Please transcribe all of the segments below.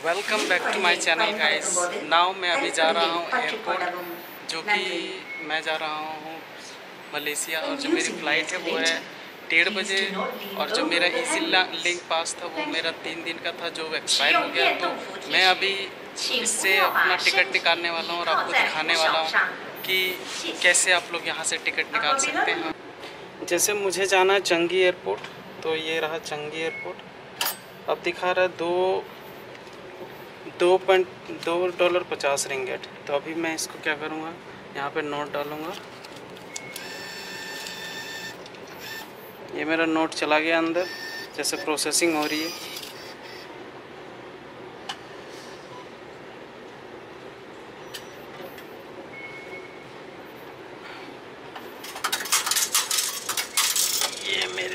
Welcome back to my channel guys. Now मैं अभी जा रहा हूँ एयरपोर्ट, जो कि मैं जा रहा हूँ मलेशिया। और जो मेरी फ़्लाइट है वो है 1:30 बजे। और जो मेरा इजी लिंक पास था वो मेरा 3 दिन का था, जो एक्सपायर हो गया। तो मैं अभी इससे अपना टिकट निकालने वाला हूँ और आपको दिखाने वाला हूँ कि कैसे आप लोग यहाँ से टिकट निकाल सकते हैं। जैसे मुझे जाना है चंगी एयरपोर्ट, तो ये रहा चंगी एयरपोर्ट। अब दिखा रहा है 2.2 $50 रिंगेट। तो अभी मैं इसको क्या करूँगा, यहाँ पे नोट डालूँगा। ये मेरा नोट चला गया अंदर, जैसे प्रोसेसिंग हो रही है। ये मेरे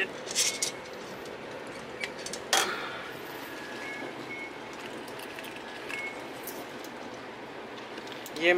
ये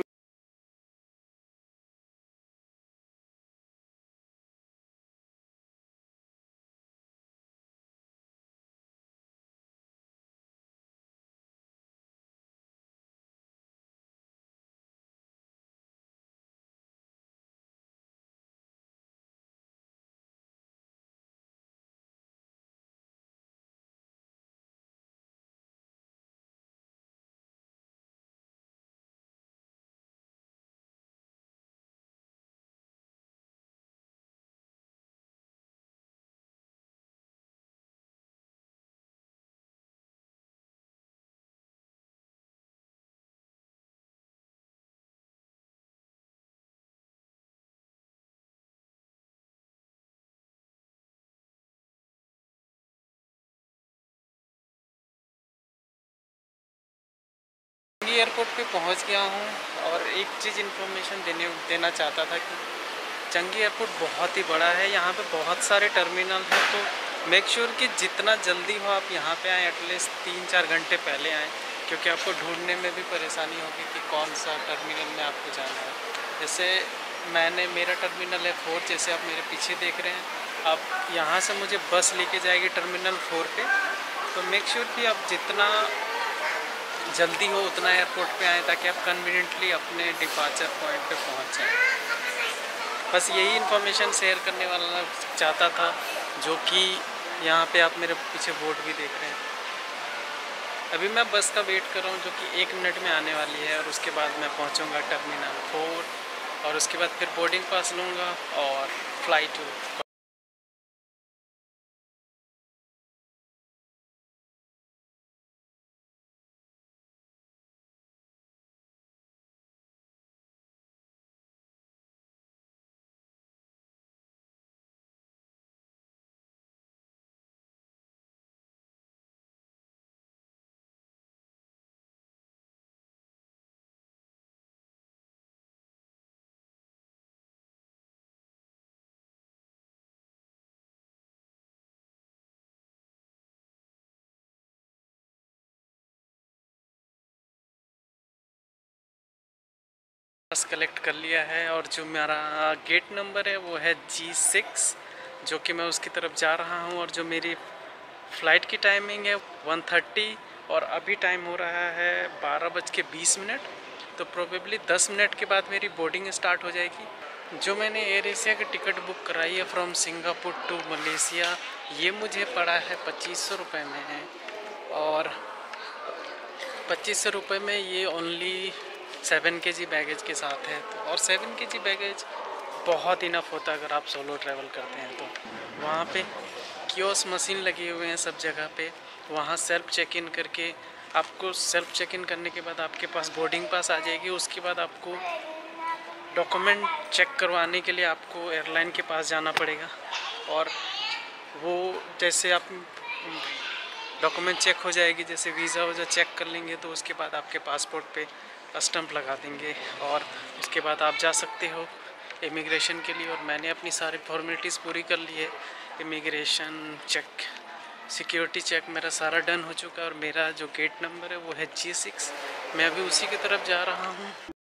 एयरपोर्ट पे पहुंच गया हूं। और एक चीज़ इन्फॉर्मेशन देना चाहता था कि चंगी एयरपोर्ट बहुत ही बड़ा है, यहाँ पे बहुत सारे टर्मिनल हैं। तो मेक श्योर कि जितना जल्दी हो आप यहाँ पे आएँ, एटलीस्ट 3-4 घंटे पहले आएँ, क्योंकि आपको ढूंढने में भी परेशानी होगी कि कौन सा टर्मिनल में आपको जाना है। जैसे मेरा टर्मिनल है 4, जैसे आप मेरे पीछे देख रहे हैं। अब यहाँ से मुझे बस लेके जाएगी टर्मिनल 4 पे। तो मेक श्योर कि आप जितना जल्दी हो उतना एयरपोर्ट पे आएँ, ताकि आप कन्वीनियंटली अपने डिपार्चर पॉइंट पे पहुँच जाएँ। बस यही इन्फॉर्मेशन शेयर करने वाला चाहता था, जो कि यहाँ पे आप मेरे पीछे बोर्ड भी देख रहे हैं। अभी मैं बस का वेट कर रहा हूँ, जो कि 1 मिनट में आने वाली है। और उसके बाद मैं पहुँचूँगा टर्मिनल 4, और उसके बाद फिर बोर्डिंग पास लूँगा और फ्लाइट। बस कलेक्ट कर लिया है, और जो मेरा गेट नंबर है वो है G6, जो कि मैं उसकी तरफ जा रहा हूँ। और जो मेरी फ़्लाइट की टाइमिंग है 1:30, और अभी टाइम हो रहा है 12:20। तो प्रोबेबली 10 मिनट के बाद मेरी बोर्डिंग स्टार्ट हो जाएगी। जो मैंने एयर एशिया की टिकट बुक कराई है फ्रॉम सिंगापुर टू मलेशिया, ये मुझे पड़ा है 2500 रुपये में है। और 2500 रुपये में ये ओनली 7 kg बैगेज के साथ है। तो और 7 kg बैगेज बहुत इनफ होता है अगर आप सोलो ट्रैवल करते हैं। तो वहाँ पे कियोस्क मशीन लगे हुए हैं सब जगह पे। वहाँ सेल्फ चेक इन करके, आपको सेल्फ चेक इन करने के बाद आपके पास बोर्डिंग पास आ जाएगी। उसके बाद आपको डॉक्यूमेंट चेक करवाने के लिए आपको एयरलाइन के पास जाना पड़ेगा। और वो जैसे आप डॉक्यूमेंट चेक हो जाएगी, जैसे वीज़ा वज़ा चेक कर लेंगे, तो उसके बाद आपके पासपोर्ट पे स्टैंप लगा देंगे। और उसके बाद आप जा सकते हो इमिग्रेशन के लिए। और मैंने अपनी सारी फॉर्मेलिटीज़ पूरी कर ली है। इमिग्रेशन चेक, सिक्योरिटी चेक मेरा सारा डन हो चुका है। और मेरा जो गेट नंबर है वो है G6। मैं अभी उसी की तरफ जा रहा हूँ।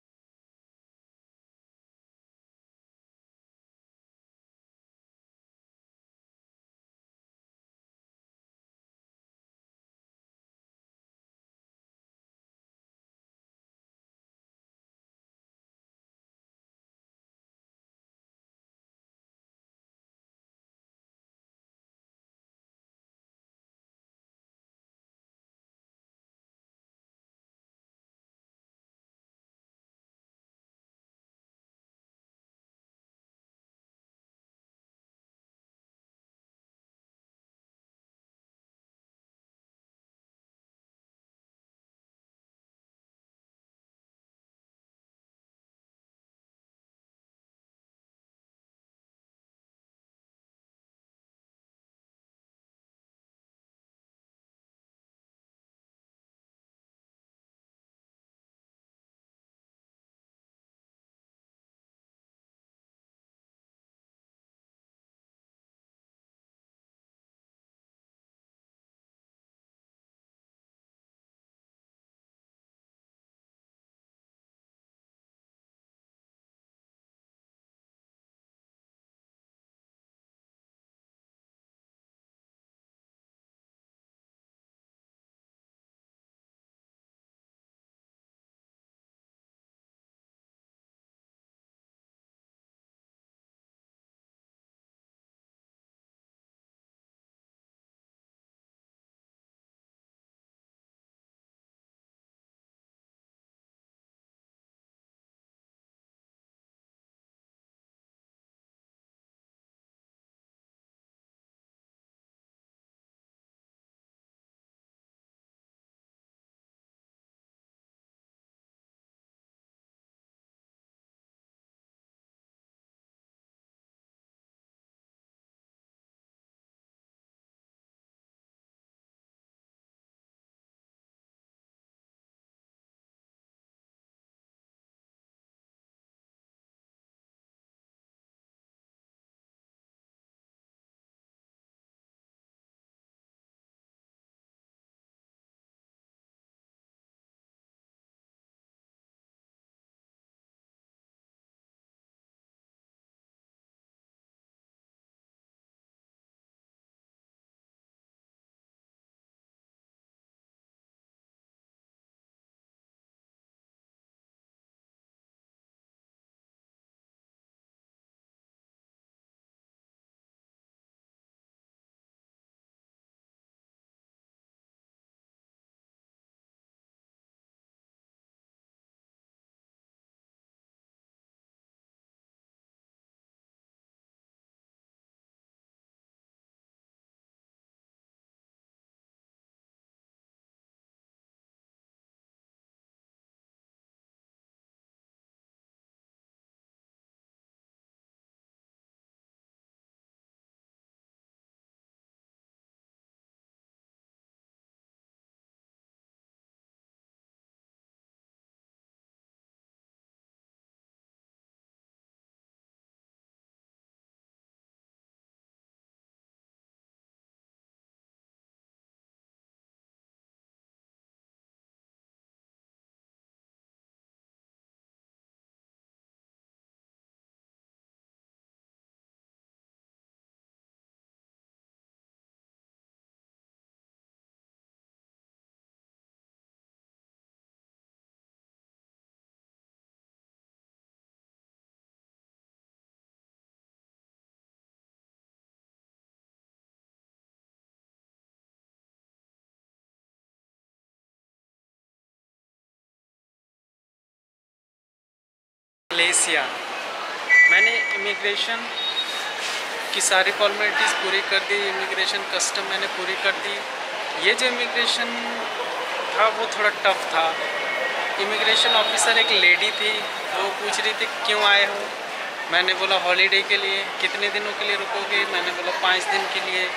मलेशिया। मैंने इमिग्रेशन की सारी फॉर्मेलिटीज़ पूरी कर दी, इमिग्रेशन कस्टम मैंने पूरी कर दी। ये जो इमिग्रेशन था वो थोड़ा टफ था। इमिग्रेशन ऑफिसर एक लेडी थी, वो पूछ रही थी क्यों आए हो। मैंने बोला हॉलीडे के लिए। कितने दिनों के लिए रुकोगे? मैंने बोला 5 दिन के लिए।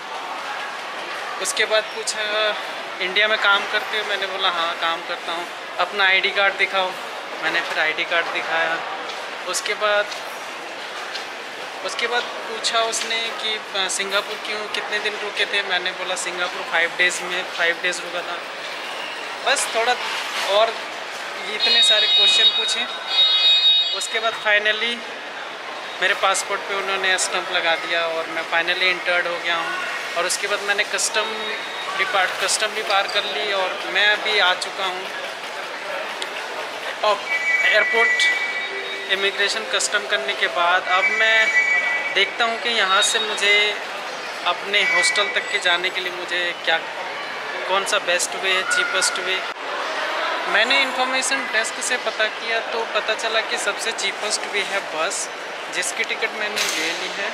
उसके बाद पूछा इंडिया में काम करते हो? मैंने बोला हाँ काम करता हूँ। अपना आईडी कार्ड दिखाओ। मैंने फिर आईडी कार्ड दिखाया। उसके बाद पूछा उसने कि सिंगापुर क्यों, कितने दिन रुके थे? मैंने बोला सिंगापुर 5 डेज़ रुका था। बस थोड़ा और इतने सारे क्वेश्चन पूछे। उसके बाद फाइनली मेरे पासपोर्ट पे उन्होंने स्टैंप लगा दिया और मैं फाइनली इंटर्ड हो गया हूँ। और उसके बाद मैंने कस्टम भी पार कर ली और मैं अभी आ चुका हूँ। और एयरपोर्ट इमिग्रेशन कस्टम करने के बाद अब मैं देखता हूँ कि यहाँ से मुझे अपने हॉस्टल तक के जाने के लिए मुझे कौन सा बेस्ट वे है, चीपेस्ट वे। मैंने इन्फॉर्मेशन डेस्क से पता किया तो पता चला कि सबसे चीपेस्ट वे है बस, जिसकी टिकट मैंने ले ली है,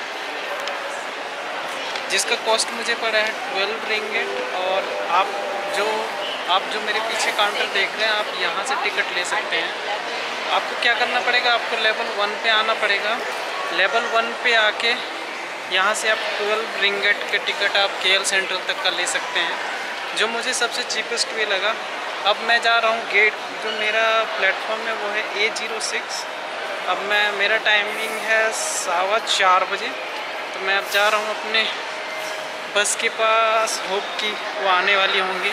जिसका कॉस्ट मुझे पड़ा है 12 रिंगिट। और आप जो मेरे पीछे काउंटर देख रहे हैं, आप यहाँ से टिकट ले सकते हैं। आपको क्या करना पड़ेगा, आपको लेवल 1 पे आना पड़ेगा। लेवल 1 पे आके यहाँ से आप 12 रिंगिट के टिकट आप KL सेंट्रल तक का ले सकते हैं, जो मुझे सबसे चीपेस्ट वे लगा। अब मैं जा रहा हूँ गेट, जो मेरा प्लेटफॉर्म है वो है A06। अब मेरा टाइमिंग है 4:15 बजे, तो मैं अब जा रहा हूँ अपने बस के पास। होप कि वो आने वाली होंगी।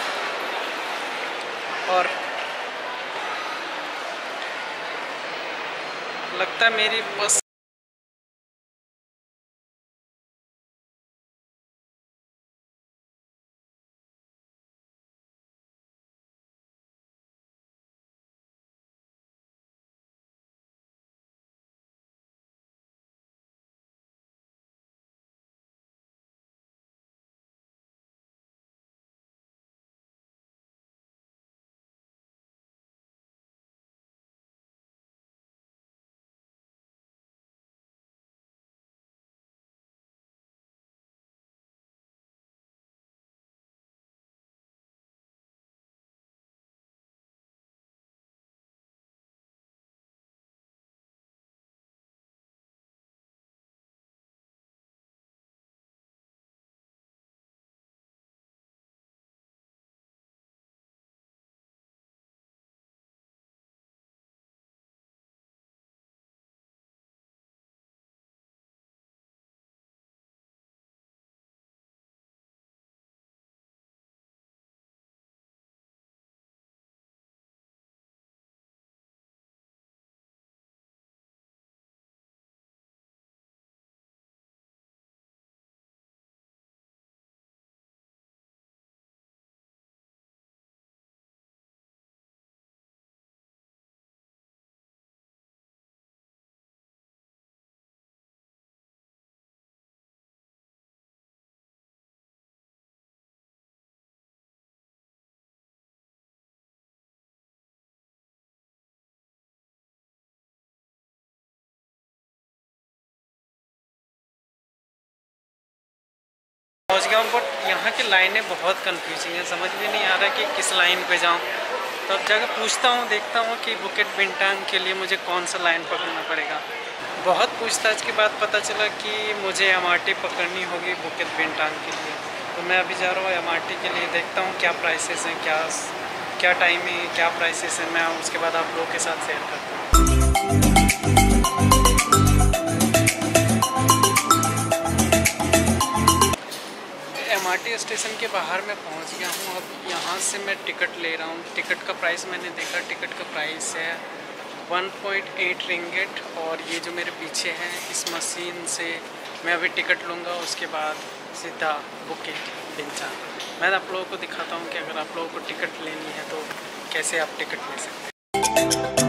और लगता है मेरी बस पहुँच गया हूँ। बट यहाँ की लाइनें बहुत कंफ्यूजिंग है, समझ में नहीं आ रहा कि किस लाइन पे जाऊँ। तो अब जगह पूछता हूँ, देखता हूँ कि बुकेट बिंटांग के लिए मुझे कौन सा लाइन पकड़ना पड़ेगा। बहुत पूछताछ के बाद पता चला कि मुझे MRT पकड़नी होगी बुकेट बिंटांग के लिए। तो मैं अभी जा रहा हूँ MRT के लिए। देखता हूँ क्या प्राइसेस हैं, क्या टाइमिंग है, क्या प्राइसेस हैं। मैं उसके बाद आप लोगों के साथ शेयर करता हूँ। MRT स्टेशन के बाहर मैं पहुंच गया हूं। अब यहां से मैं टिकट ले रहा हूं। टिकट का प्राइस मैंने देखा, टिकट का प्राइस है 1.8 रिंगिट। और ये जो मेरे पीछे हैं, इस मशीन से मैं अभी टिकट लूँगा, उसके बाद सीधा बुकेट बिंटांग। मैं आप लोगों को दिखाता हूं कि अगर आप लोगों को टिकट लेनी है तो कैसे आप टिकट ले सकते हैं।